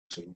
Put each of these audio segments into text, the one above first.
Sí.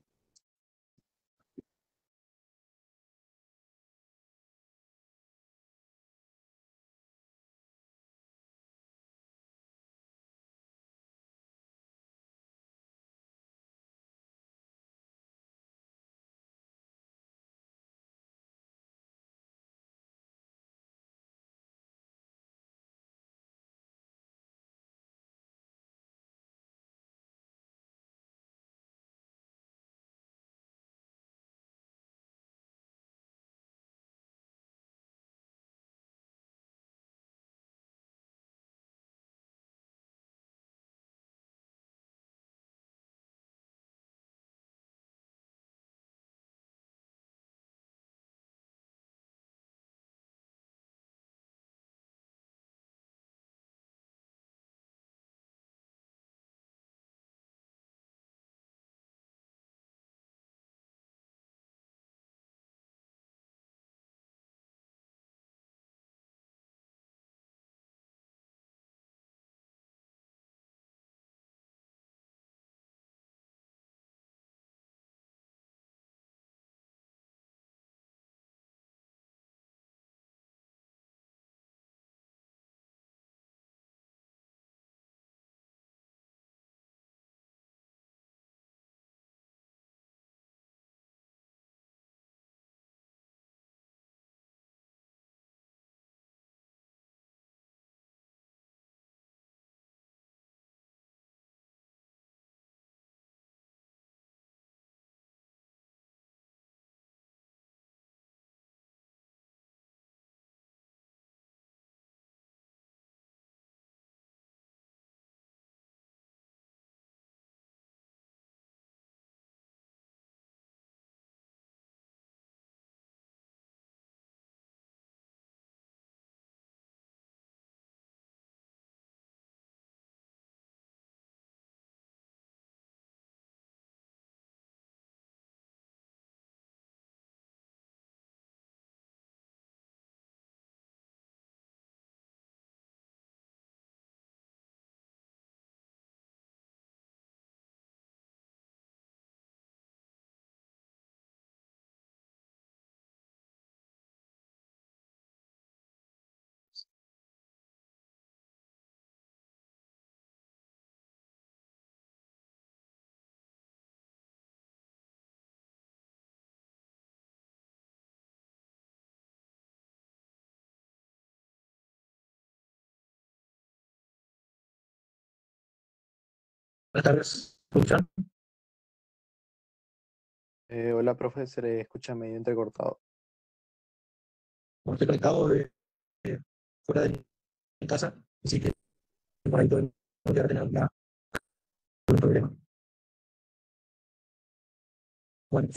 Buenas tardes, ¿escuchan? Hola, profe, se le escucha medio entrecortado. Como estoy conectado fuera de mi casa, así que por ahí podemos llegar a tener algún problema. Bueno,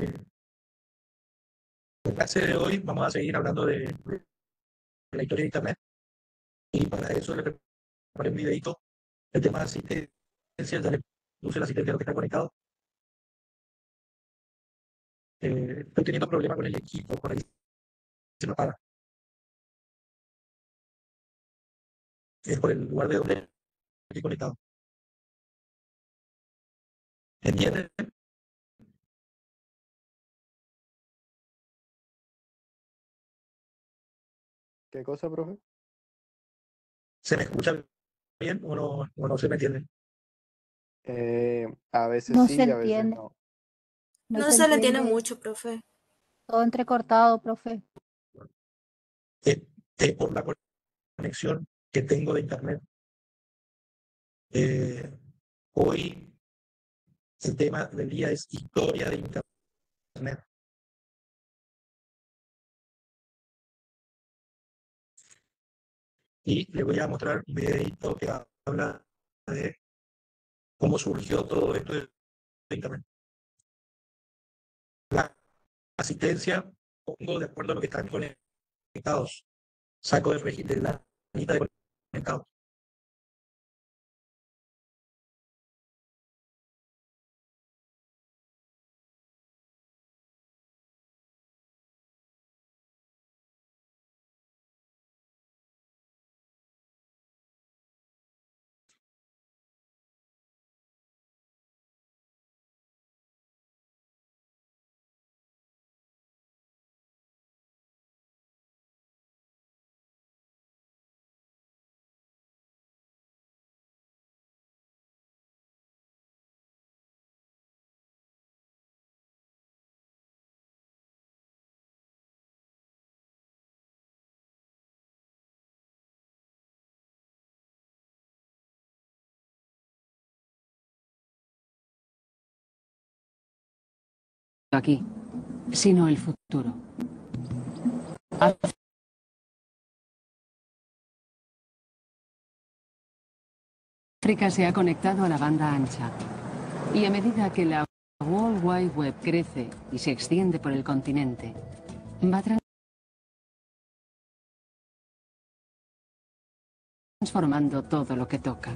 en la clase de hoy vamos a seguir hablando de la historia de Internet y para eso le preparé un videito. El tema de asistencia, ya le puse la asistencia a lo que está conectado. Estoy teniendo problemas con el equipo, por ahí se me apaga. Es por el lugar de donde estoy conectado. ¿Entienden? ¿Qué cosa, profe? ¿Se me escucha bien o no se me entiende? A veces No se sí, a veces entiende, no. no No se se le entiende entiende, mucho, profe. todo entrecortado, profe. Es, es por la conexión que tengo de Internet. Eh, Hoy el tema del día es historia de Internet. Y le voy a mostrar un videito que habla de cómo surgió todo esto de Internet. La asistencia, pongo de acuerdo a lo que están conectados. Saco de la lista de conectados. aquí, sino el futuro. África se ha conectado a la banda ancha. Y a medida que la World Wide Web crece y se extiende por el continente, va transformando todo lo que toca.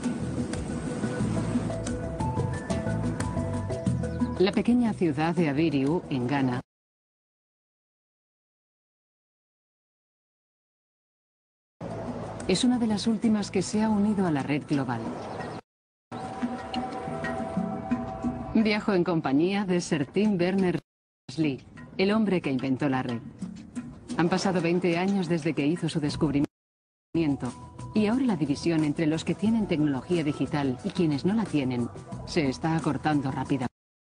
La pequeña ciudad de Abiriu, en Ghana, es una de las últimas que se ha unido a la red global. Viajo en compañía de Sir Tim Berners-Lee, el hombre que inventó la red. Han pasado 20 años desde que hizo su descubrimiento y ahora la división entre los que tienen tecnología digital y quienes no la tienen se está acortando rápidamente.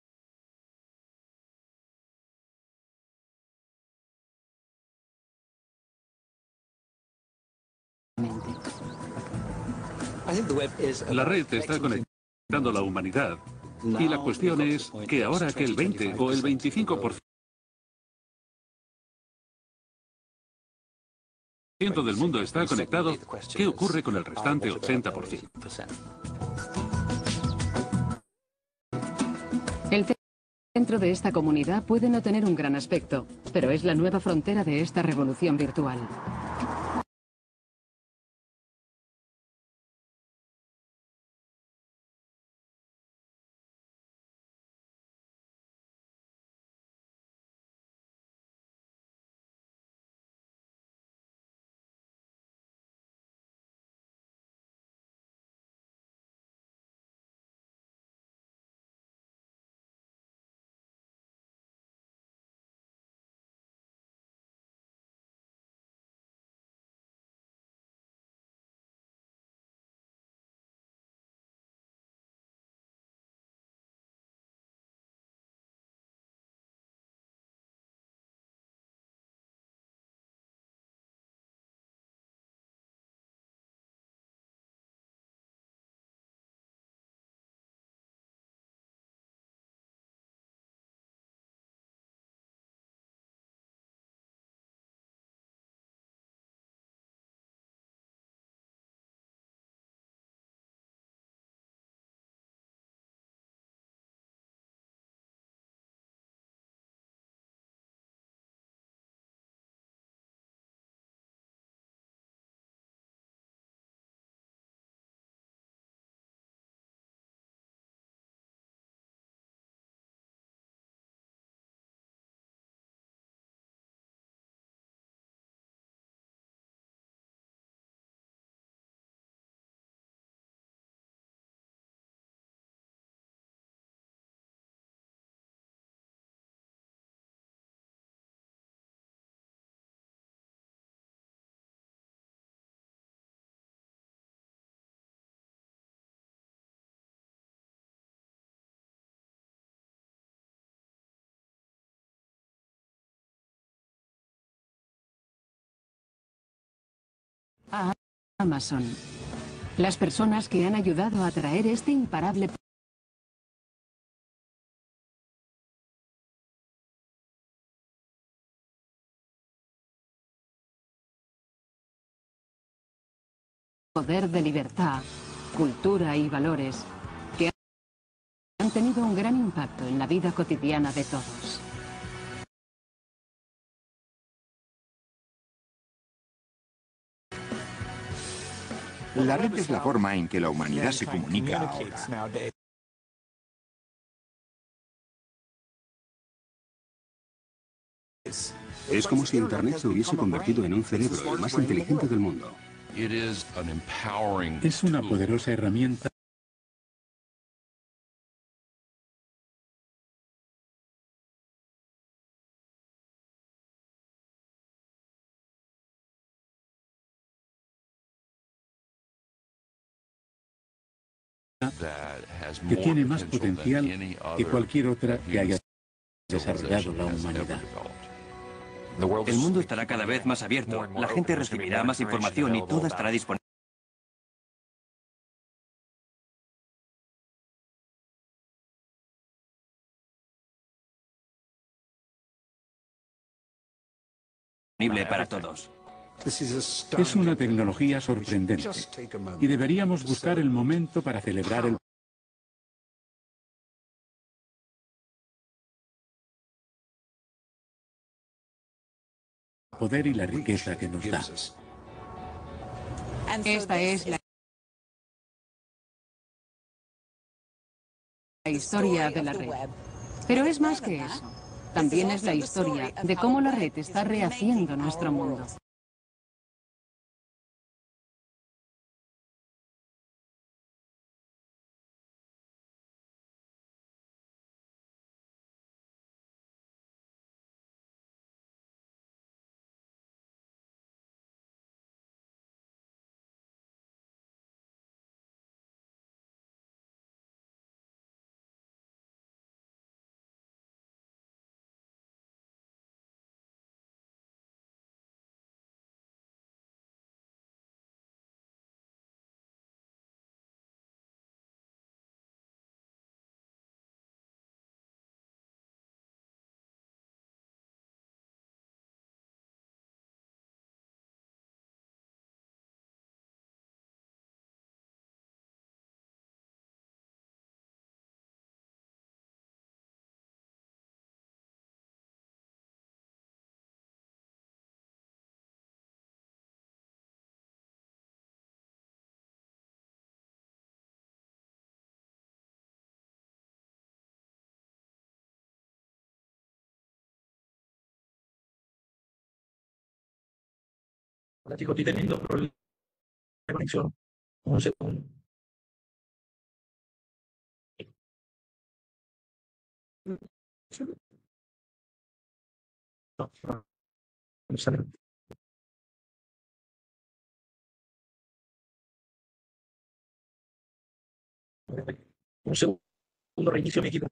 La red está conectando a la humanidad y la cuestión es que ahora que el 20 o el 25% del mundo está conectado, ¿qué ocurre con el restante 80%? El centro de esta comunidad puede no tener un gran aspecto, pero es la nueva frontera de esta revolución virtual. A Amazon. Las personas que han ayudado a traer este imparable poder de libertad, cultura y valores que han tenido un gran impacto en la vida cotidiana de todos. La red es la forma en que la humanidad se comunica ahora. Es como si Internet se hubiese convertido en un cerebro, el más inteligente del mundo. Es una poderosa herramienta que tiene más potencial que cualquier otra que haya desarrollado la humanidad. El mundo estará cada vez más abierto, la gente recibirá más información y toda estará disponible. disponible para todos. Es una tecnología sorprendente y deberíamos buscar el momento para celebrar el poder y la riqueza que nos da. Esta es la historia de la red. Pero es más que eso. También es la historia de cómo la red está rehaciendo nuestro mundo. Hola chicos, estoy teniendo problemas de conexión. Un segundo. No, no, no sale. Un segundo, reinicio mi equipo.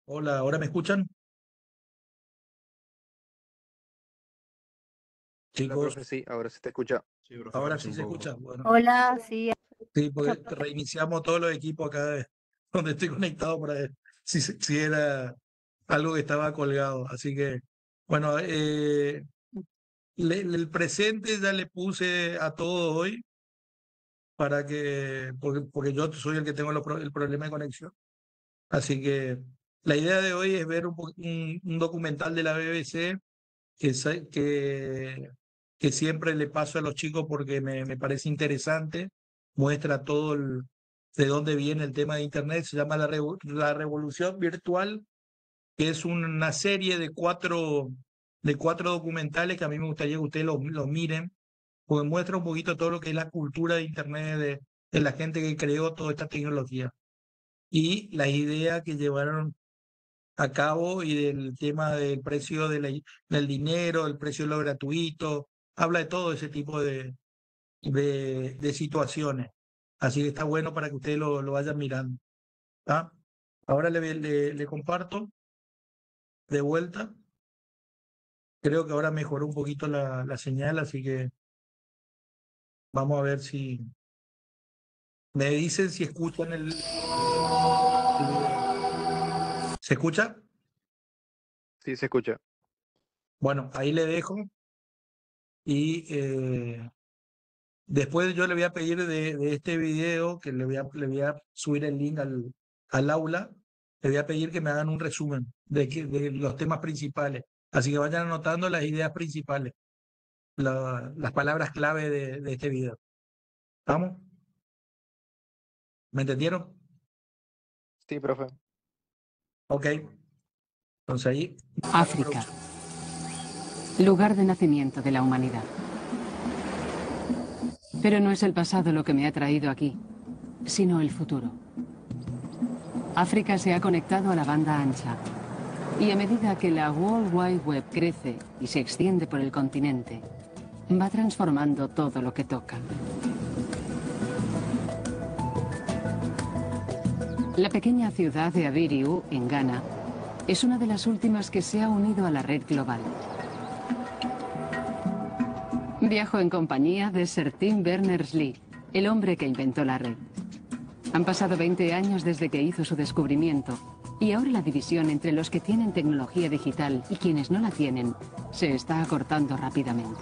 Hola, ¿ahora me escuchan? Hola, Chicos, profe, sí, ahora sí te escucha. ahora sí se escucha. Bueno, Hola, sí, sí, escucha, porque profe. reiniciamos todos los equipos acá donde estoy conectado para ver si era algo que estaba colgado. Así que, bueno, el presente ya le puse a todos hoy para porque yo soy el que tengo el problema de conexión. Así que la idea de hoy es ver un documental de la BBC que siempre le paso a los chicos porque me parece interesante, muestra de dónde viene el tema de Internet, se llama La Revolución Virtual, que es una serie de cuatro documentales que a mí me gustaría que ustedes los miren, porque muestra un poquito todo lo que es la cultura de Internet, de la gente que creó toda esta tecnología y la idea que llevaron a cabo y del tema del precio del dinero, el precio de lo gratuito, habla de todo ese tipo de situaciones. Así que está bueno para que ustedes lo vayan mirando. ¿Tá? Ahora le comparto de vuelta. Creo que ahora mejoró un poquito la señal, así que vamos a ver si me dicen si escuchan el video. ¿Se escucha? Sí, se escucha. Bueno, ahí le dejo y después yo le voy a pedir de este video, que le voy a subir el link al aula, le voy a pedir que me hagan un resumen de los temas principales. Así que vayan anotando las ideas principales, las palabras clave de este video. ¿Estamos? ¿Me entendieron? Sí, profe. Ok. Entonces ahí. África, lugar de nacimiento de la humanidad. Pero no es el pasado lo que me ha traído aquí, sino el futuro. África se ha conectado a la banda ancha. Y a medida que la World Wide Web crece y se extiende por el continente, va transformando todo lo que toca. La pequeña ciudad de Abiriu, en Ghana, es una de las últimas que se ha unido a la red global. Viajo en compañía de Sir Tim Berners-Lee, el hombre que inventó la red. Han pasado 20 años desde que hizo su descubrimiento, y ahora la división entre los que tienen tecnología digital y quienes no la tienen se está acortando rápidamente.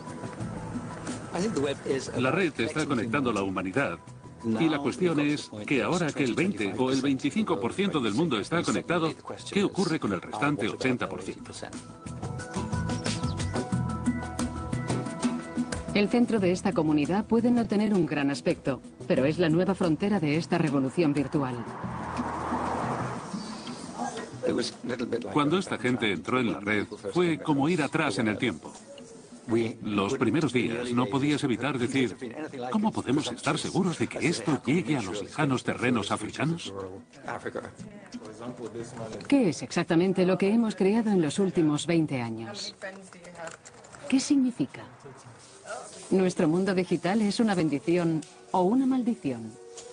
La red está conectando a la humanidad. Y la cuestión es que ahora que el 20 o el 25% del mundo está conectado, ¿qué ocurre con el restante 80%? El centro de esta comunidad puede no tener un gran aspecto, pero es la nueva frontera de esta revolución virtual. Cuando esta gente entró en la red, fue como ir atrás en el tiempo. Los primeros días no podías evitar decir, ¿cómo podemos estar seguros de que esto llegue a los lejanos terrenos africanos? ¿Qué es exactamente lo que hemos creado en los últimos 20 años? ¿Qué significa? ¿Nuestro mundo digital es una bendición o una maldición?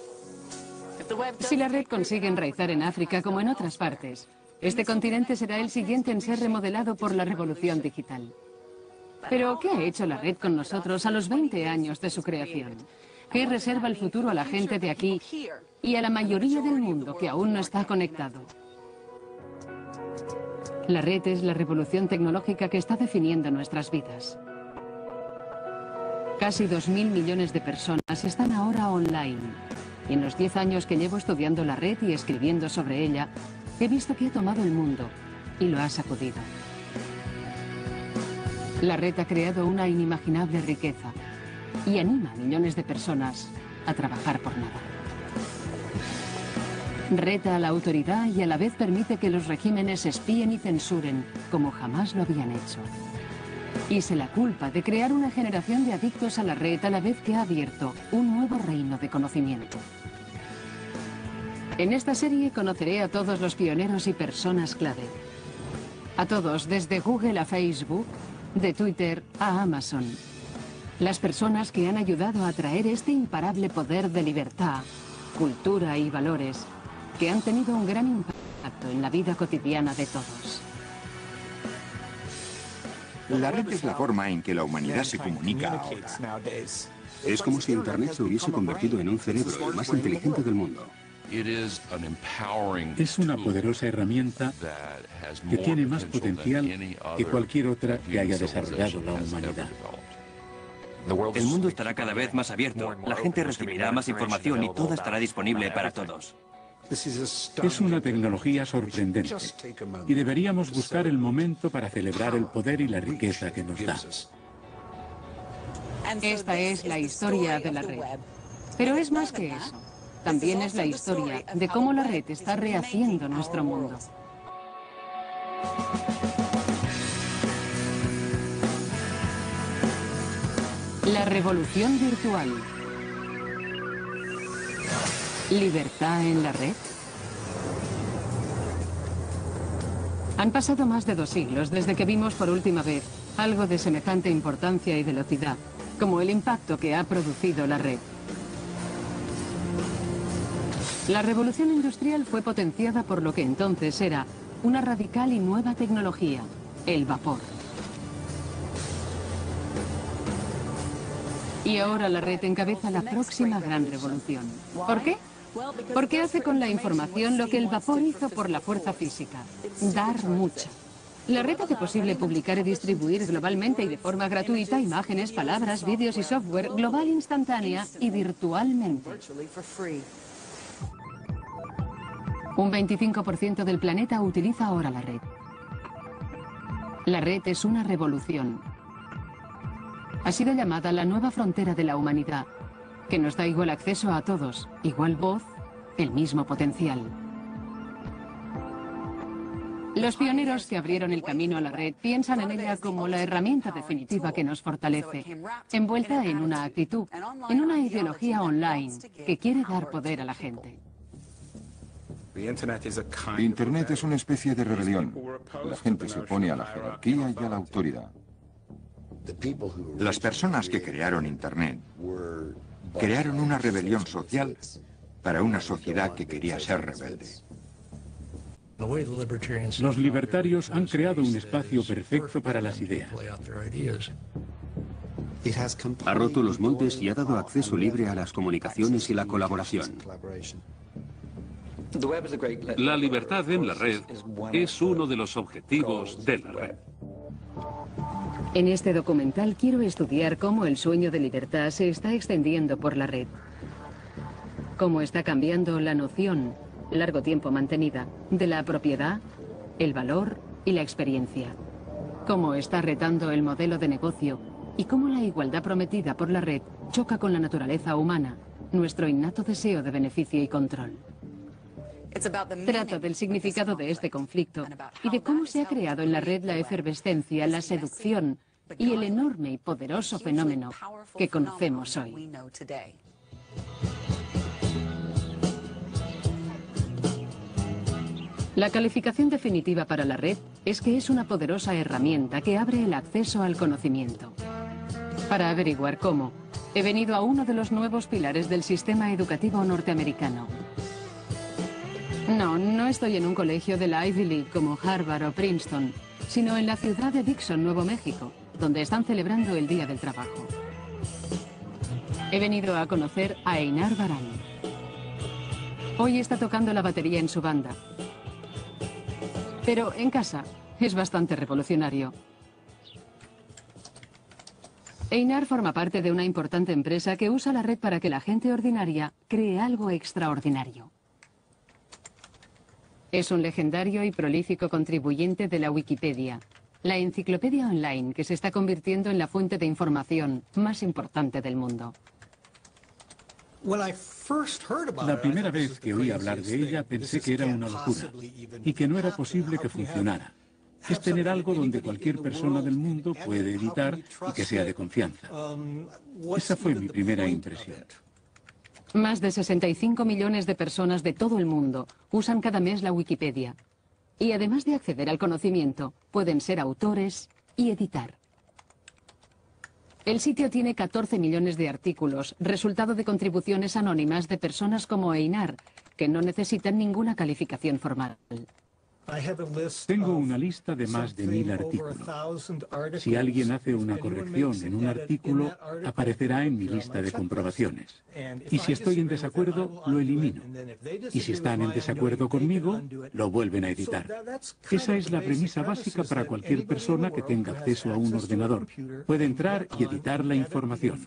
Si la red consigue enraizar en África como en otras partes, este continente será el siguiente en ser remodelado por la revolución digital. Pero, ¿qué ha hecho la red con nosotros a los 20 años de su creación? ¿Qué reserva el futuro a la gente de aquí y a la mayoría del mundo que aún no está conectado? La red es la revolución tecnológica que está definiendo nuestras vidas. Casi 2.000 millones de personas están ahora online. Y en los 10 años que llevo estudiando la red y escribiendo sobre ella, he visto que ha tomado el mundo y lo ha sacudido. La red ha creado una inimaginable riqueza y anima a millones de personas a trabajar por nada. Reta a la autoridad y a la vez permite que los regímenes espíen y censuren como jamás lo habían hecho. Y se la culpa de crear una generación de adictos a la red a la vez que ha abierto un nuevo reino de conocimiento. En esta serie conoceré a todos los pioneros y personas clave. A todos, desde Google a Facebook, de Twitter a Amazon. Las personas que han ayudado a traer este imparable poder de libertad, cultura y valores, que han tenido un gran impacto en la vida cotidiana de todos. La red es la forma en que la humanidad se comunica ahora. Es como si Internet se hubiese convertido en un cerebro, el más inteligente del mundo. Es una poderosa herramienta que tiene más potencial que cualquier otra que haya desarrollado la humanidad. El mundo estará cada vez más abierto, la gente recibirá más información y todo estará disponible para todos. Es una tecnología sorprendente y deberíamos buscar el momento para celebrar el poder y la riqueza que nos da. Esta es la historia de la red. Pero es más que eso. También es la historia de cómo la red está rehaciendo nuestro mundo. La revolución virtual. ¿Libertad en la red? Han pasado más de 2 siglos desde que vimos por última vez algo de semejante importancia y velocidad, como el impacto que ha producido la red. La revolución industrial fue potenciada por lo que entonces era una radical y nueva tecnología, el vapor. Y ahora la red encabeza la próxima gran revolución. ¿Por qué? Porque hace con la información lo que el vapor hizo por la fuerza física, dar mucha. La red hace posible publicar y distribuir globalmente y de forma gratuita imágenes, palabras, vídeos y software global, instantánea y virtualmente. Un 25% del planeta utiliza ahora la red. La red es una revolución. Ha sido llamada la nueva frontera de la humanidad, que nos da igual acceso a todos, igual voz, el mismo potencial. Los pioneros que abrieron el camino a la red piensan en ella como la herramienta definitiva que nos fortalece, envuelta en una actitud, en una ideología online que quiere dar poder a la gente. Internet es una especie de rebelión. La gente se opone a la jerarquía y a la autoridad. Las personas que crearon Internet crearon una rebelión social para una sociedad que quería ser rebelde. Los libertarios han creado un espacio perfecto para las ideas. Ha roto los moldes y ha dado acceso libre a las comunicaciones y la colaboración. La libertad en la red es uno de los objetivos de la red. En este documental quiero estudiar cómo el sueño de libertad se está extendiendo por la red. Cómo está cambiando la noción, largo tiempo mantenida, de la propiedad, el valor y la experiencia. Cómo está retando el modelo de negocio y cómo la igualdad prometida por la red choca con la naturaleza humana, nuestro innato deseo de beneficio y control. Trata del significado de este conflicto y de cómo se ha creado en la red la efervescencia, la seducción y el enorme y poderoso fenómeno que conocemos hoy. La calificación definitiva para la red es que es una poderosa herramienta que abre el acceso al conocimiento. Para averiguar cómo, he venido a uno de los nuevos pilares del sistema educativo norteamericano. No estoy en un colegio de la Ivy League como Harvard o Princeton, sino en la ciudad de Dixon, Nuevo México, donde están celebrando el Día del Trabajo. He venido a conocer a Einar Barán. Hoy está tocando la batería en su banda. Pero en casa es bastante revolucionario. Einar forma parte de una importante empresa que usa la red para que la gente ordinaria cree algo extraordinario. Es un legendario y prolífico contribuyente de la Wikipedia, la enciclopedia online que se está convirtiendo en la fuente de información más importante del mundo. La primera vez que oí hablar de ella pensé que era una locura y que no era posible que funcionara. Es tener algo donde cualquier persona del mundo puede editar y que sea de confianza. Esa fue mi primera impresión. Más de 65 millones de personas de todo el mundo usan cada mes la Wikipedia. Y además de acceder al conocimiento, pueden ser autores y editar. El sitio tiene 14 millones de artículos, resultado de contribuciones anónimas de personas como Einar, que no necesitan ninguna calificación formal. Tengo una lista de más de 1000 artículos. Si alguien hace una corrección en un artículo, aparecerá en mi lista de comprobaciones. Y si estoy en desacuerdo, lo elimino. Y si están en desacuerdo conmigo, lo vuelven a editar. Esa es la premisa básica para cualquier persona que tenga acceso a un ordenador. Puede entrar y editar la información.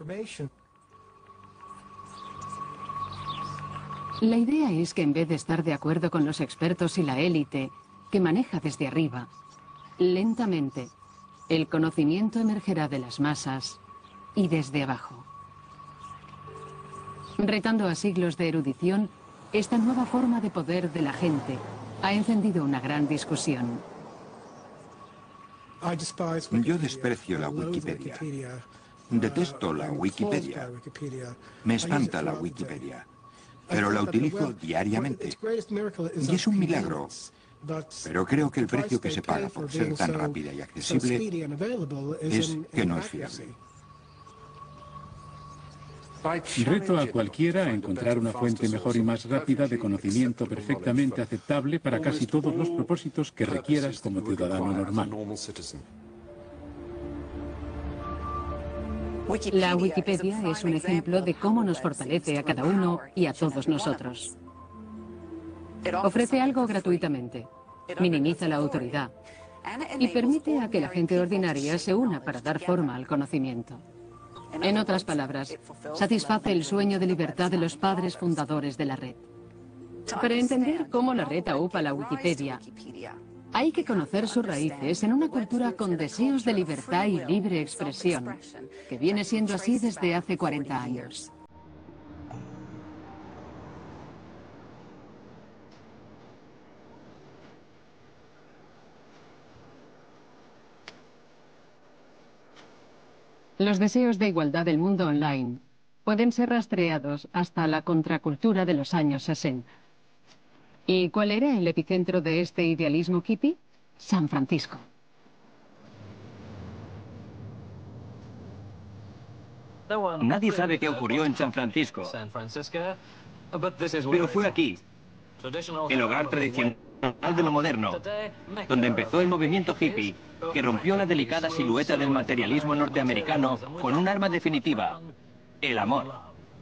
La idea es que en vez de estar de acuerdo con los expertos y la élite, que maneja desde arriba, lentamente, el conocimiento emergerá de las masas y desde abajo. Retando a siglos de erudición, esta nueva forma de poder de la gente ha encendido una gran discusión. Yo desprecio la Wikipedia. Detesto la Wikipedia. Me espanta la Wikipedia. Pero la utilizo diariamente. Y es un milagro. Pero creo que el precio que se paga por ser tan rápida y accesible es que no es fiable. Reto a cualquiera a encontrar una fuente mejor y más rápida de conocimiento perfectamente aceptable para casi todos los propósitos que requieras como ciudadano normal. La Wikipedia es un ejemplo de cómo nos fortalece a cada uno y a todos nosotros. Ofrece algo gratuitamente, minimiza la autoridad y permite a que la gente ordinaria se una para dar forma al conocimiento. En otras palabras, satisface el sueño de libertad de los padres fundadores de la red. Para entender cómo la red aupa la Wikipedia, hay que conocer sus raíces en una cultura con deseos de libertad y libre expresión, que viene siendo así desde hace 40 años. Los deseos de igualdad del mundo online pueden ser rastreados hasta la contracultura de los años 60. ¿Y cuál era el epicentro de este idealismo hippie? San Francisco. Nadie sabe qué ocurrió en San Francisco, pero fue aquí, el hogar tradicional de lo moderno, donde empezó el movimiento hippie, que rompió la delicada silueta del materialismo norteamericano con un arma definitiva, el amor.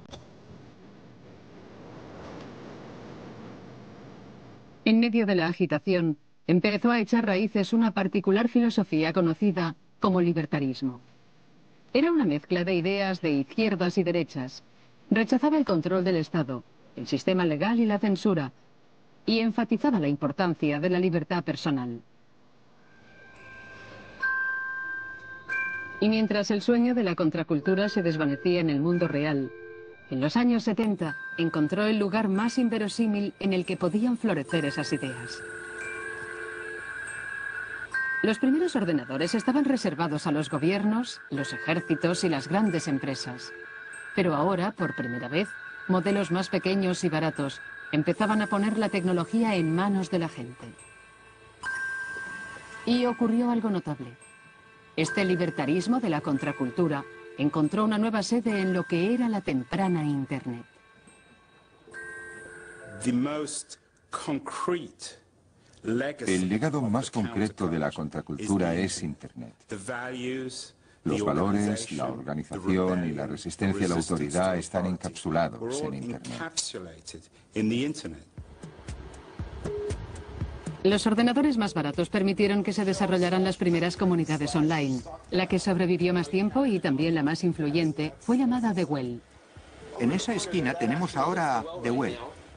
En medio de la agitación, empezó a echar raíces una particular filosofía conocida como libertarismo. Era una mezcla de ideas de izquierdas y derechas. Rechazaba el control del Estado, el sistema legal y la censura, y enfatizaba la importancia de la libertad personal. Y mientras el sueño de la contracultura se desvanecía en el mundo real, en los años 70 encontró el lugar más inverosímil en el que podían florecer esas ideas. Los primeros ordenadores estaban reservados a los gobiernos, los ejércitos y las grandes empresas. Pero ahora, por primera vez, modelos más pequeños y baratos empezaban a poner la tecnología en manos de la gente. Y ocurrió algo notable. Este libertarismo de la contracultura encontró una nueva sede en lo que era la temprana Internet. El legado más concreto de la contracultura es Internet. Los valores, la organización y la resistencia a la autoridad están encapsulados en Internet. Los ordenadores más baratos permitieron que se desarrollaran las primeras comunidades online. La que sobrevivió más tiempo y también la más influyente fue llamada The Well. En esa esquina tenemos ahora The Well.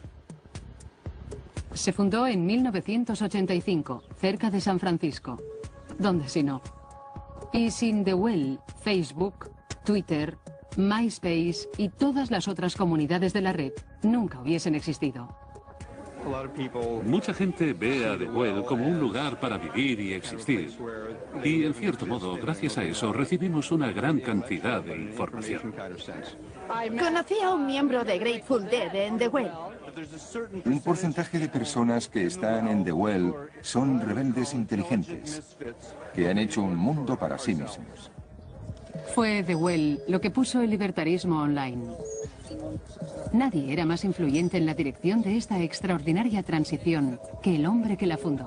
Se fundó en 1985, cerca de San Francisco. ¿Dónde si no? Y sin The Well, Facebook, Twitter, MySpace y todas las otras comunidades de la red nunca hubiesen existido. Mucha gente ve a The Well como un lugar para vivir y existir. Y, en cierto modo, gracias a eso, recibimos una gran cantidad de información. Conocí a un miembro de Grateful Dead en The Well. Un porcentaje de personas que están en The Well son rebeldes inteligentes, que han hecho un mundo para sí mismos. Fue The Well lo que puso el libertarismo online. Nadie era más influyente en la dirección de esta extraordinaria transición que el hombre que la fundó.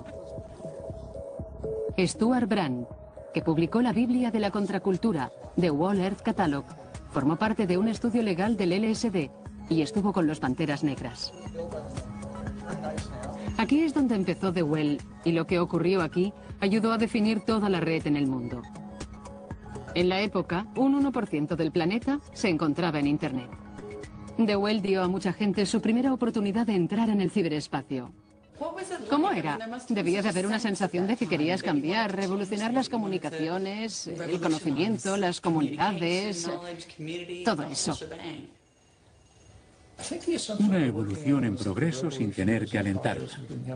Stuart Brand, que publicó la Biblia de la Contracultura, The Whole Earth Catalog, formó parte de un estudio legal del LSD y estuvo con los Panteras Negras. Aquí es donde empezó The Well, y lo que ocurrió aquí ayudó a definir toda la red en el mundo. En la época, un 1% del planeta se encontraba en Internet. The Well dio a mucha gente su primera oportunidad de entrar en el ciberespacio. ¿Cómo era? Debía de haber una sensación de que querías cambiar, revolucionar las comunicaciones, el conocimiento, las comunidades, todo eso. Una evolución en progreso sin tener que alentarla.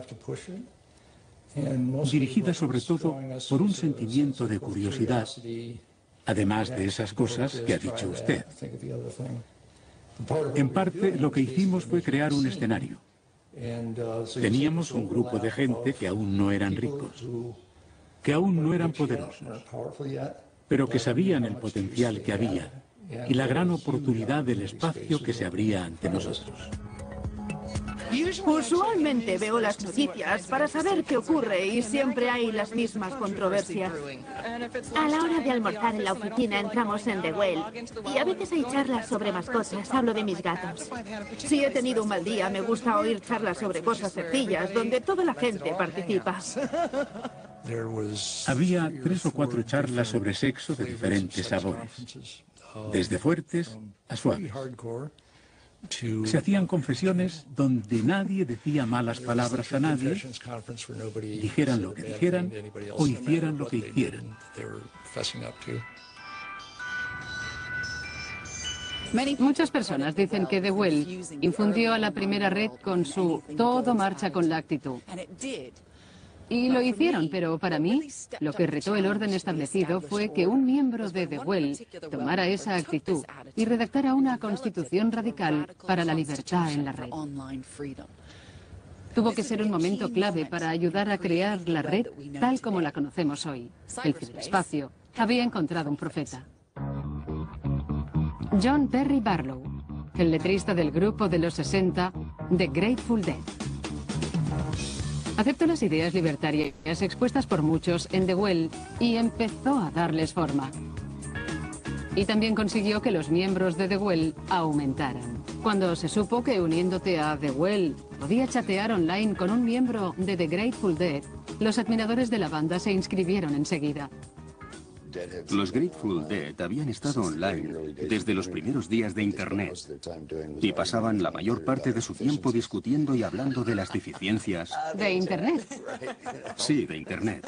Dirigida sobre todo por un sentimiento de curiosidad, además de esas cosas que ha dicho usted. En parte, lo que hicimos fue crear un escenario. Teníamos un grupo de gente que aún no eran ricos, que aún no eran poderosos, pero que sabían el potencial que había y la gran oportunidad del espacio que se abría ante nosotros. Usualmente veo las noticias para saber qué ocurre y siempre hay las mismas controversias. A la hora de almorzar en la oficina entramos en The Well y a veces hay charlas sobre mascotas. Hablo de mis gatos. Si he tenido un mal día, me gusta oír charlas sobre cosas sencillas donde toda la gente participa. Había 3 o 4 charlas sobre sexo de diferentes sabores, desde fuertes a suaves. Se hacían confesiones donde nadie decía malas palabras a nadie, dijeran lo que dijeran o hicieran lo que hicieran. Muchas personas dicen que The Well infundió a la primera red con su todo marcha con la actitud. Y lo hicieron, pero para mí, lo que retó el orden establecido fue que un miembro de The Well tomara esa actitud y redactara una constitución radical para la libertad en la red. Tuvo que ser un momento clave para ayudar a crear la red tal como la conocemos hoy. El ciberespacio había encontrado un profeta. John Perry Barlow, el letrista del grupo de los 60, The Grateful Dead. Aceptó las ideas libertarias expuestas por muchos en The Well y empezó a darles forma. Y también consiguió que los miembros de The Well aumentaran. Cuando se supo que uniéndote a The Well podía chatear online con un miembro de The Grateful Dead, los admiradores de la banda se inscribieron enseguida. Los Grateful Dead habían estado online desde los primeros días de Internet y pasaban la mayor parte de su tiempo discutiendo y hablando de las deficiencias. ¿De Internet? Sí, de Internet.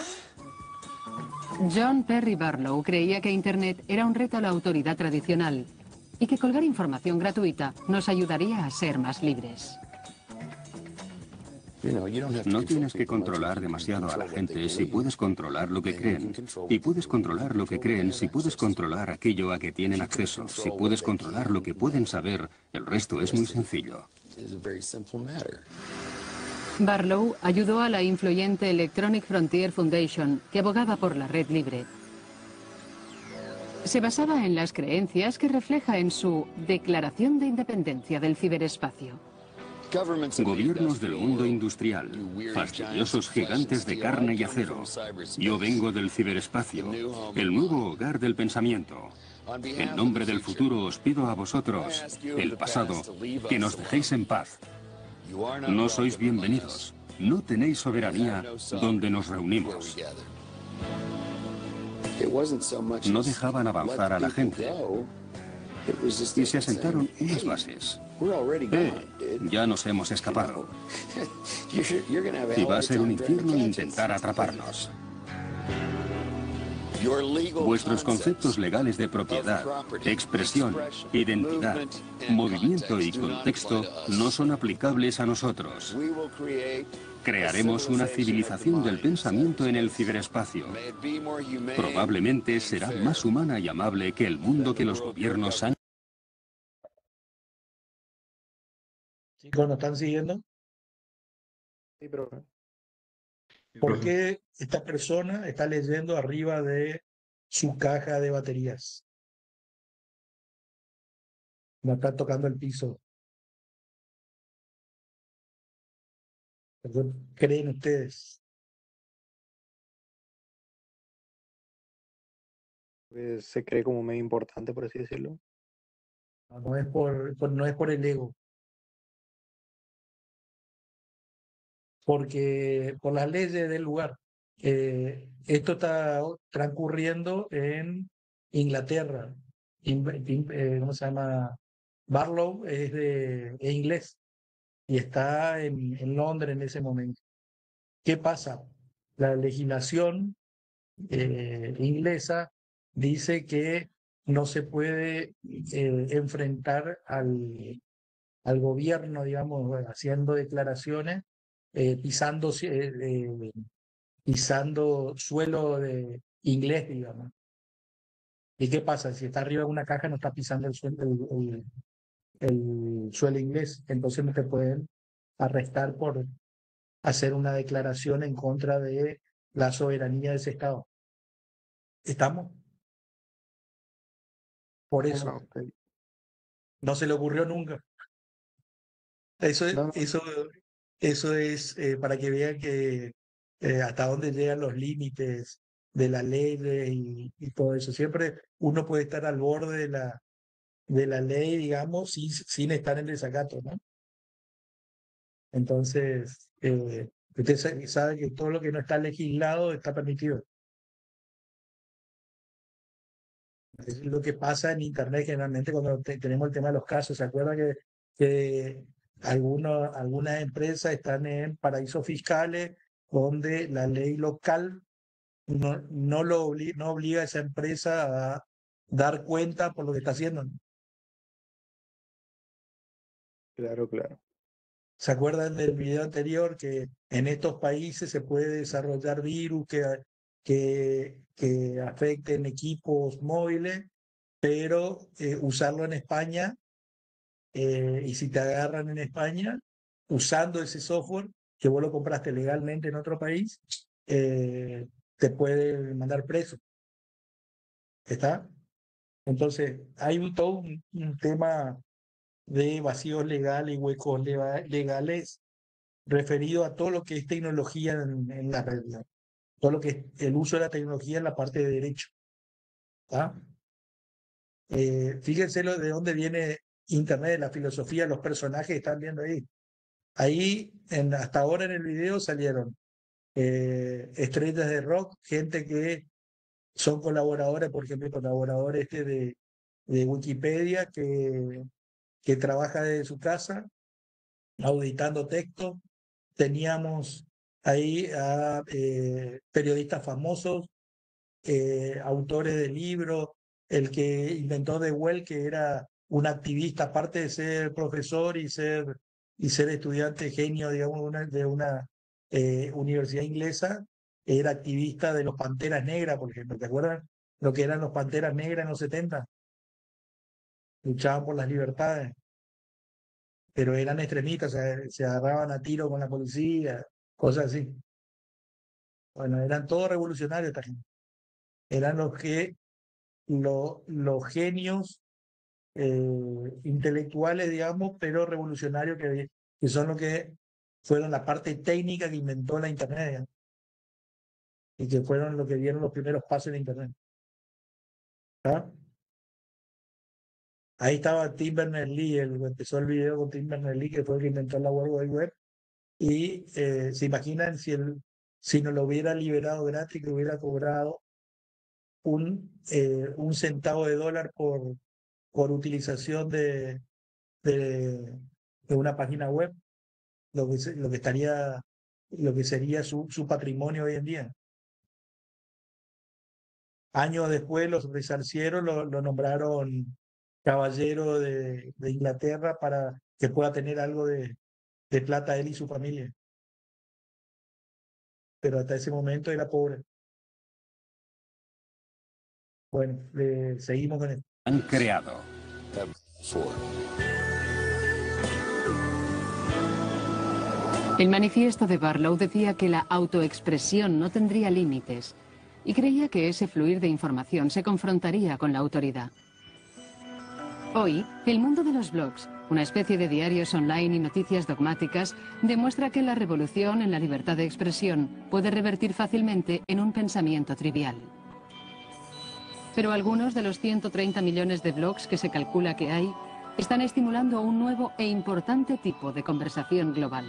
John Perry Barlow creía que Internet era un reto a la autoridad tradicional y que colgar información gratuita nos ayudaría a ser más libres. No tienes que controlar demasiado a la gente si puedes controlar lo que creen. Y puedes controlar lo que creen si puedes controlar aquello a que tienen acceso. Si puedes controlar lo que pueden saber, el resto es muy sencillo. Barlow ayudó a la influyente Electronic Frontier Foundation, que abogaba por la red libre. Se basaba en las creencias que refleja en su Declaración de Independencia del Ciberespacio. Gobiernos del mundo industrial, fastidiosos gigantes de carne y acero. Yo vengo del ciberespacio, el nuevo hogar del pensamiento. En nombre del futuro os pido a vosotros, el pasado, que nos dejéis en paz. No sois bienvenidos, no tenéis soberanía donde nos reunimos. No dejaban avanzar a la gente. Y se asentaron unas bases. Ya nos hemos escapado. Y va a ser un infierno intentar atraparnos. Vuestros conceptos legales de propiedad, expresión, identidad, movimiento y contexto no son aplicables a nosotros. Crearemos una civilización del pensamiento en el ciberespacio. Probablemente será más humana y amable que el mundo que los gobiernos han... Chicos, ¿nos están siguiendo? Sí, profe. ¿Por qué esta persona está leyendo arriba de su caja de baterías? No está tocando el piso. ¿Creen ustedes? Pues se cree como medio importante, por así decirlo. No es no es por el ego, porque por las leyes del lugar. Esto está transcurriendo en Inglaterra. ¿Cómo se llama? Barlow es inglés y está en Londres en ese momento. ¿Qué pasa? La legislación inglesa dice que no se puede enfrentar al gobierno, digamos, haciendo declaraciones, pisando suelo inglés, digamos. ¿Y qué pasa? Si está arriba de una caja no está pisando el suelo inglés, entonces no te pueden arrestar por hacer una declaración en contra de la soberanía de ese Estado. ¿Estamos? Por eso. Okay. No se le ocurrió nunca. Eso No, es para que vean que hasta dónde llegan los límites de la ley y todo eso. Siempre uno puede estar al borde de la ley, digamos, sin estar en desacato, ¿no? Entonces, usted sabe que todo lo que no está legislado está permitido. Es lo que pasa en Internet generalmente cuando tenemos el tema de los casos. ¿Se acuerdan que algunas empresas están en paraísos fiscales donde la ley local no obliga a esa empresa a dar cuenta por lo que está haciendo? claro, claro. ¿Se acuerdan del video anterior que en estos países se puede desarrollar virus que afecten equipos móviles, pero usarlo en España, y si te agarran en España usando ese software que vos lo compraste legalmente en otro país, te puede mandar preso? ¿Está? Entonces, hay todo un tema de vacíos legales y huecos legales referido a todo lo que es tecnología en la red, ¿no? Todo lo que es el uso de la tecnología en la parte de derecho. ¿Tá? Fíjense de dónde viene Internet, la filosofía, los personajes que están viendo ahí. Ahí, hasta ahora en el video salieron estrellas de rock, gente que son colaboradores, por ejemplo, colaborador de Wikipedia que trabaja desde su casa, auditando texto. Teníamos ahí a periodistas famosos, autores de libros, el que inventó The Well, que era un activista, aparte de ser profesor y ser estudiante genio, digamos, de una universidad inglesa, era activista de los Panteras Negras, por ejemplo. ¿Te acuerdas lo que eran los Panteras Negras en los 70? Luchaban por las libertades, pero eran extremistas, se agarraban a tiro con la policía, cosas así. Bueno, eran todos revolucionarios esta gente. Eran los genios intelectuales, digamos, pero revolucionarios que son los que fueron la parte técnica que inventó la Internet, digamos, y que fueron los que dieron los primeros pasos en Internet. ¿Ah? Ahí estaba Tim Berners-Lee, empezó el video con Tim Berners-Lee, que fue el que inventó la World Wide Web, y se imaginan si no lo hubiera liberado gratis, que hubiera cobrado un centavo de dólar por utilización de una página web, lo que sería su patrimonio hoy en día. Años después los resarcieron, lo nombraron caballero de Inglaterra para que pueda tener algo de plata él y su familia. Pero hasta ese momento era pobre. Bueno, seguimos con esto. Han creado. El manifiesto de Barlow decía que la autoexpresión no tendría límites y creía que ese fluir de información se confrontaría con la autoridad. Hoy, el mundo de los blogs, una especie de diarios online y noticias dogmáticas, demuestra que la revolución en la libertad de expresión puede revertir fácilmente en un pensamiento trivial. Pero algunos de los 130 millones de blogs que se calcula que hay están estimulando un nuevo e importante tipo de conversación global.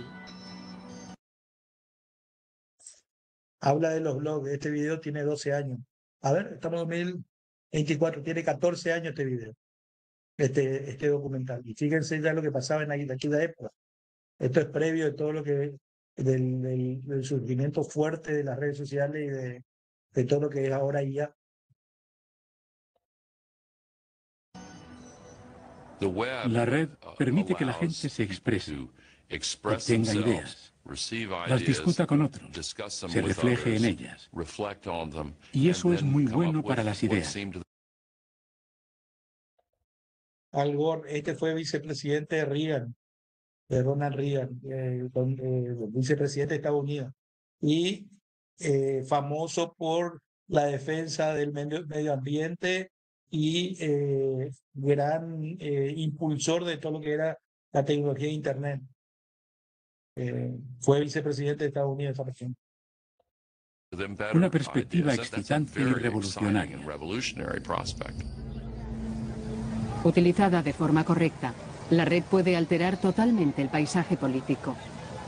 Habla de los blogs. Este video tiene 12 años. A ver, estamos en 2024, tiene 14 años este video, este documental. Y fíjense ya lo que pasaba en aquella época. Esto es previo de todo lo que del surgimiento fuerte de las redes sociales y de todo lo que es ahora IA. La red permite que la gente se exprese, obtenga ideas, las discuta con otros, se refleje en ellas. Y eso es muy bueno para las ideas. Al Gore, este fue vicepresidente de Reagan, de Ronald Reagan, vicepresidente de Estados Unidos, y famoso por la defensa del medio ambiente y gran impulsor de todo lo que era la tecnología de Internet. Fue vicepresidente de Estados Unidos esa región. Una perspectiva excitante y revolucionaria. Utilizada de forma correcta, la red puede alterar totalmente el paisaje político.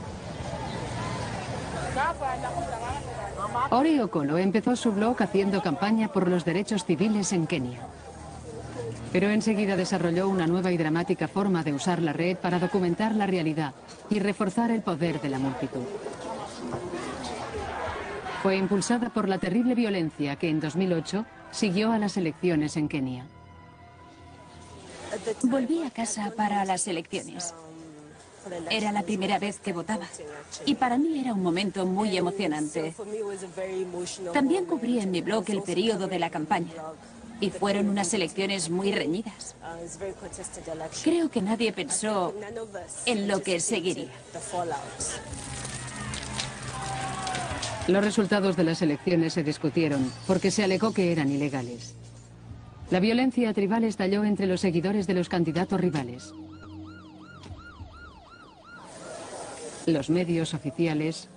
Ori Okolo empezó su blog haciendo campaña por los derechos civiles en Kenia. Pero enseguida desarrolló una nueva y dramática forma de usar la red para documentar la realidad y reforzar el poder de la multitud. Fue impulsada por la terrible violencia que en 2008 siguió a las elecciones en Kenia. Volví a casa para las elecciones. Era la primera vez que votaba y para mí era un momento muy emocionante. También cubrí en mi blog el periodo de la campaña y fueron unas elecciones muy reñidas. Creo que nadie pensó en lo que seguiría. Los resultados de las elecciones se discutieron porque se alegó que eran ilegales. La violencia tribal estalló entre los seguidores de los candidatos rivales. Los medios oficiales...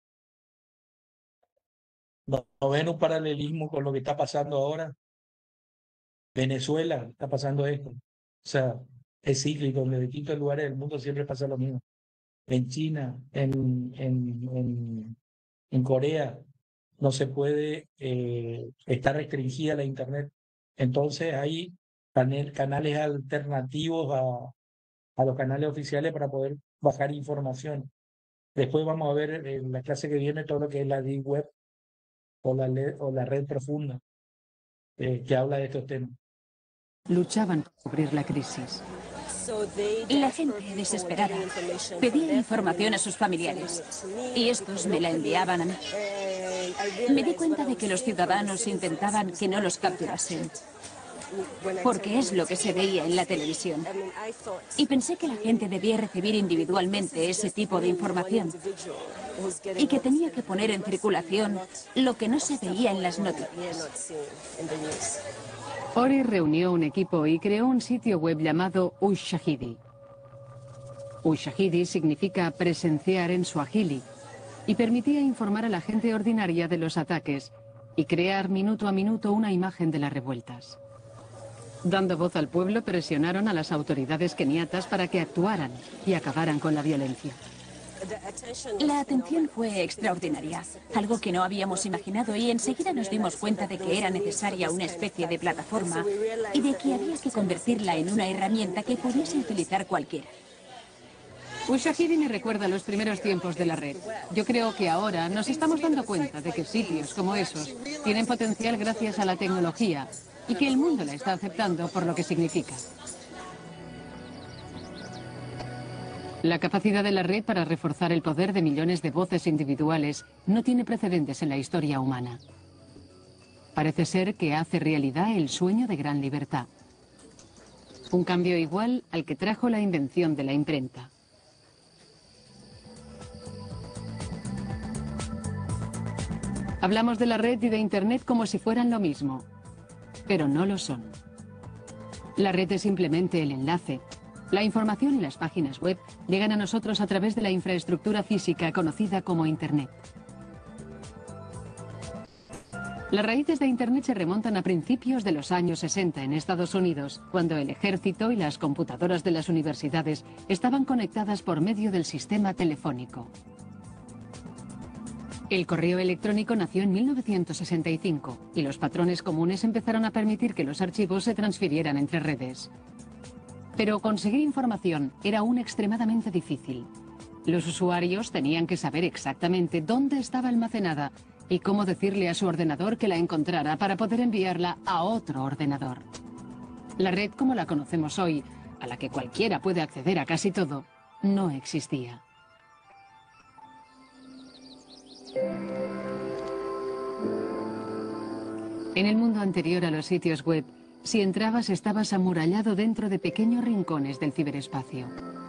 ¿No ven un paralelismo con lo que está pasando ahora? Venezuela está pasando esto. O sea, es cíclico. En distintos lugares del mundo siempre pasa lo mismo. En China, en Corea, no se puede, está restringida la Internet. Entonces hay canales alternativos a los canales oficiales para poder bajar información. Después vamos a ver en la clase que viene todo lo que es la Deep Web o la red profunda que habla de estos temas. Luchaban por cubrir la crisis. La gente desesperada pedía información a sus familiares y estos me la enviaban a mí. Me di cuenta de que los ciudadanos intentaban que no los capturasen, porque es lo que se veía en la televisión. Y pensé que la gente debía recibir individualmente ese tipo de información y que tenía que poner en circulación lo que no se veía en las noticias. Ori reunió un equipo y creó un sitio web llamado Ushahidi. Ushahidi significa presenciar en suajili y permitía informar a la gente ordinaria de los ataques y crear minuto a minuto una imagen de las revueltas. Dando voz al pueblo, presionaron a las autoridades keniatas para que actuaran y acabaran con la violencia. La atención fue extraordinaria, algo que no habíamos imaginado, y enseguida nos dimos cuenta de que era necesaria una especie de plataforma y de que había que convertirla en una herramienta que pudiese utilizar cualquiera. Ushahidi me recuerda a los primeros tiempos de la red. Yo creo que ahora nos estamos dando cuenta de que sitios como esos tienen potencial gracias a la tecnología y que el mundo la está aceptando por lo que significa. La capacidad de la red para reforzar el poder de millones de voces individuales no tiene precedentes en la historia humana. Parece ser que hace realidad el sueño de gran libertad. Un cambio igual al que trajo la invención de la imprenta. Hablamos de la red y de Internet como si fueran lo mismo, pero no lo son. La red es simplemente el enlace. La información y las páginas web llegan a nosotros a través de la infraestructura física conocida como Internet. Las raíces de Internet se remontan a principios de los años 60 en Estados Unidos, cuando el ejército y las computadoras de las universidades estaban conectadas por medio del sistema telefónico. El correo electrónico nació en 1965 y los patrones comunes empezaron a permitir que los archivos se transfirieran entre redes. Pero conseguir información era aún extremadamente difícil. Los usuarios tenían que saber exactamente dónde estaba almacenada y cómo decirle a su ordenador que la encontrara para poder enviarla a otro ordenador. La red como la conocemos hoy, a la que cualquiera puede acceder a casi todo, no existía. En el mundo anterior a los sitios web, si entrabas estabas amurallado dentro de pequeños rincones del ciberespacio.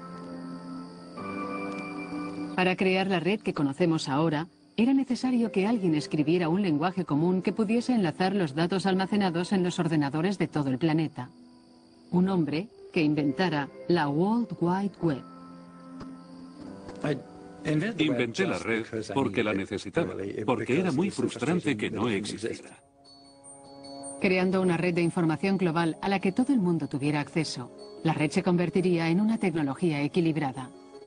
Para crear la red que conocemos ahora, era necesario que alguien escribiera un lenguaje común que pudiese enlazar los datos almacenados en los ordenadores de todo el planeta. Un hombre que inventara la World Wide Web. Inventé la red porque la necesitaba, porque era muy frustrante que no existiera. Creando una red de información global a la que todo el mundo tuviera acceso, la red se convertiría en una tecnología equilibrada.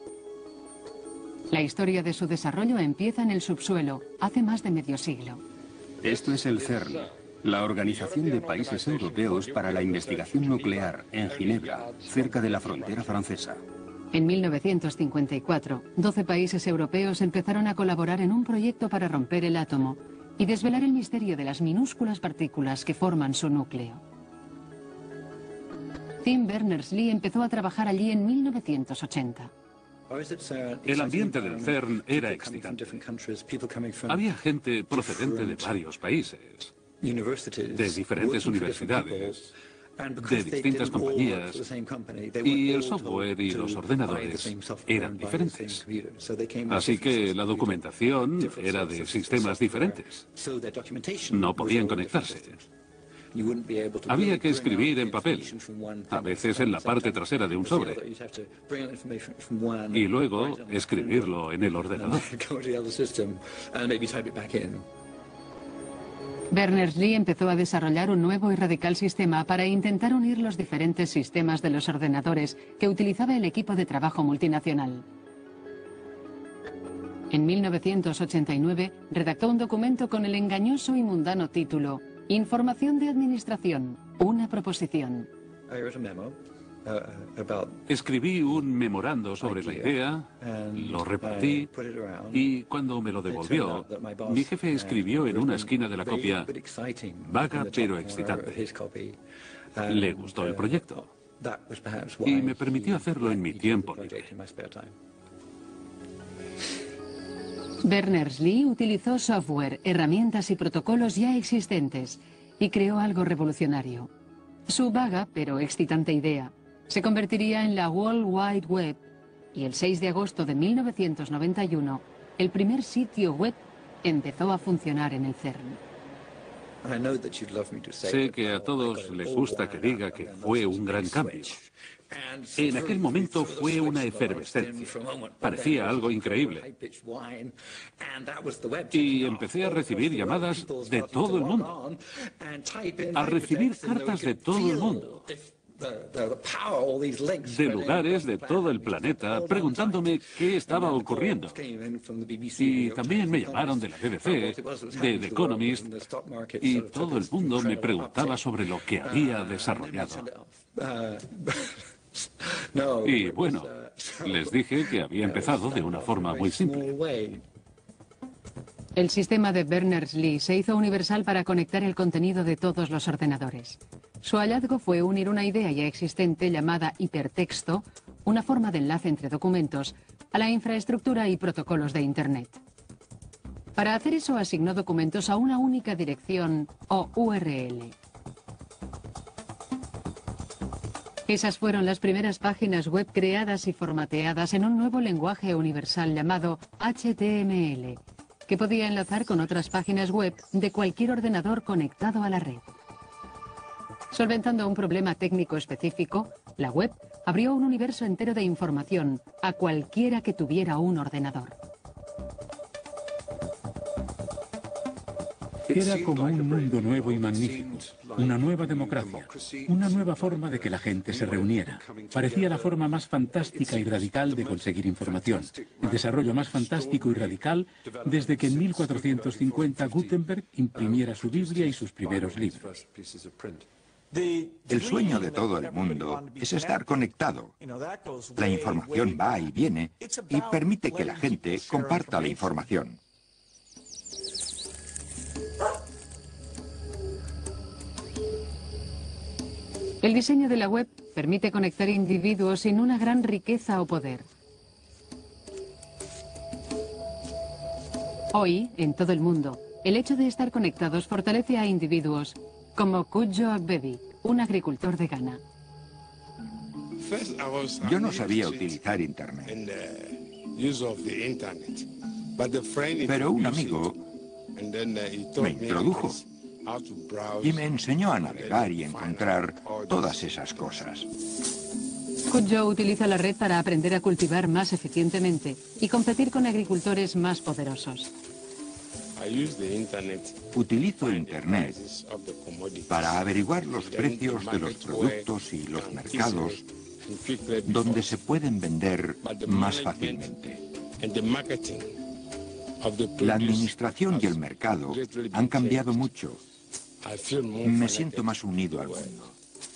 La historia de su desarrollo empieza en el subsuelo, hace más de medio siglo. Esto es el CERN, la Organización de Países Europeos para la Investigación Nuclear, en Ginebra, cerca de la frontera francesa. En 1954, 12 países europeos empezaron a colaborar en un proyecto para romper el átomo y desvelar el misterio de las minúsculas partículas que forman su núcleo. Tim Berners-Lee empezó a trabajar allí en 1980. El ambiente del CERN era excitante. Había gente procedente de varios países, de diferentes universidades, de distintas compañías, y el software y los ordenadores eran diferentes. Así que la documentación era de sistemas diferentes. No podían conectarse. Había que escribir en papel, a veces en la parte trasera de un sobre, y luego escribirlo en el ordenador. Berners-Lee empezó a desarrollar un nuevo y radical sistema para intentar unir los diferentes sistemas de los ordenadores que utilizaba el equipo de trabajo multinacional. En 1989 redactó un documento con el engañoso y mundano título Información de Administración, una proposición. Escribí un memorando sobre la idea, lo repartí y cuando me lo devolvió, mi jefe escribió en una esquina de la copia, vaga pero excitante. Le gustó el proyecto y me permitió hacerlo en mi tiempo libre. Berners-Lee utilizó software, herramientas y protocolos ya existentes y creó algo revolucionario. Su vaga pero excitante idea se convertiría en la World Wide Web y el 6 de agosto de 1991 el primer sitio web empezó a funcionar en el CERN. Sé que a todos les gusta que diga que fue un gran cambio. En aquel momento fue una efervescencia. Parecía algo increíble. Y empecé a recibir llamadas de todo el mundo. A recibir cartas de todo el mundo. De lugares de todo el planeta preguntándome qué estaba ocurriendo. Y también me llamaron de la BBC, de The Economist, y todo el mundo me preguntaba sobre lo que había desarrollado. Y bueno, les dije que había empezado de una forma muy simple. El sistema de Berners-Lee se hizo universal para conectar el contenido de todos los ordenadores. Su hallazgo fue unir una idea ya existente llamada hipertexto, una forma de enlace entre documentos, a la infraestructura y protocolos de Internet. Para hacer eso asignó documentos a una única dirección o URL. Esas fueron las primeras páginas web creadas y formateadas en un nuevo lenguaje universal llamado HTML, que podía enlazar con otras páginas web de cualquier ordenador conectado a la red. Solventando un problema técnico específico, la web abrió un universo entero de información a cualquiera que tuviera un ordenador. Era como un mundo nuevo y magnífico, una nueva democracia, una nueva forma de que la gente se reuniera. Parecía la forma más fantástica y radical de conseguir información, el desarrollo más fantástico y radical desde que en 1450 Gutenberg imprimiera su Biblia y sus primeros libros. El sueño de todo el mundo es estar conectado. La información va y viene y permite que la gente comparta la información. El diseño de la web permite conectar individuos sin una gran riqueza o poder. Hoy, en todo el mundo, el hecho de estar conectados fortalece a individuos como Kudjo Agbebi, un agricultor de Ghana. Yo no sabía utilizar Internet, pero un amigo me introdujo y me enseñó a navegar y encontrar todas esas cosas. Kudjo utiliza la red para aprender a cultivar más eficientemente y competir con agricultores más poderosos. Utilizo Internet para averiguar los precios de los productos y los mercados donde se pueden vender más fácilmente. La administración y el mercado han cambiado mucho. Me siento más unido al mundo.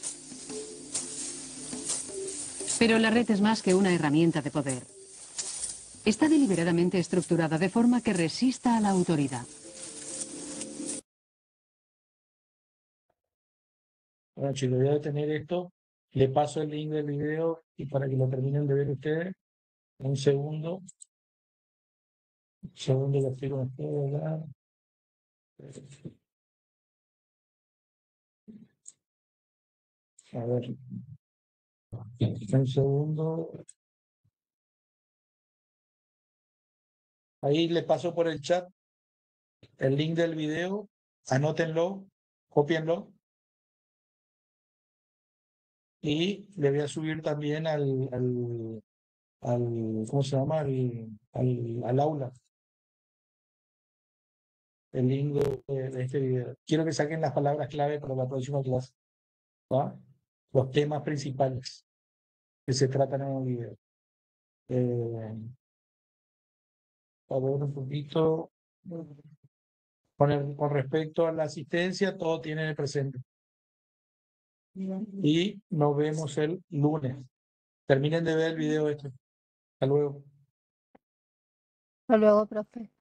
Pero la red es más que una herramienta de poder. Está deliberadamente estructurada de forma que resista a la autoridad. Bueno, chicos, voy a detener esto. Le paso el link del video y para que lo terminen de ver ustedes. Un segundo. Un segundo, lo explico con ustedes, ¿verdad? A ver. Un segundo. Ahí le paso por el chat el link del video. Anótenlo, cópienlo. Y le voy a subir también ¿cómo se llama? Al aula. El link de este video. Quiero que saquen las palabras clave para la próxima clase. ¿Va? Los temas principales que se tratan en el video. A ver un poquito. Con respecto a la asistencia, todo tiene en el presente. Y nos vemos el lunes. Terminen de ver el video este. Hasta luego. Hasta luego, profe.